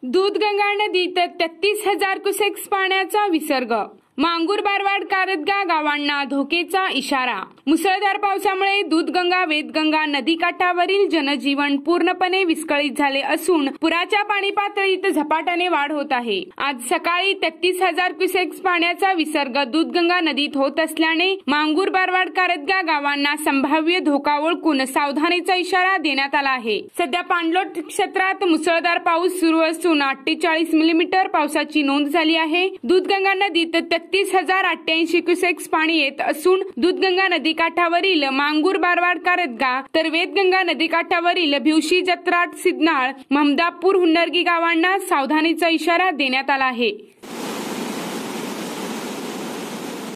दूधगंगा नदीत 33,000 क्युसेक्स पाण्याचा विसर्ग। मांगूर बारवाड कारदगा गावांना धोकेचा इशारा। मुसळधार पावसामुळे दूधगंगा वेदगंगा नदीकाठावरील जनजीवन पूर्णपणे विस्कळीत झाले असून पुराच्या पाणी पातळीत झपाट्याने वाढ होत आहे। आज सकाळी 33,000 क्युसेक्स पाण्याचा विसर्ग दूधगंगा नदीत होत असल्याने मांगूर बारवाड कारदगा गावांना संभाव्य धोका ओळखून सावधानीचा इशारा देण्यात आला आहे। सध्या पाणलोट क्षेत्रात मुसळधार पाऊस सुरू असून 48 मिलीमीटर पावसाची नोंद झाली आहे। दूधगंगा नदीत 33,088 क्युसेक्स पाणी येत असून दूधगंगा नदीकाठावरील मांगूर बारवाड कारदगा तर वेदगंगा नदीकाठावरील भिवशी जत्राट सिद्धनाळ महमदापूर हुंडरगी गावांना सावधानीचा इशारा देण्यात आला आहे।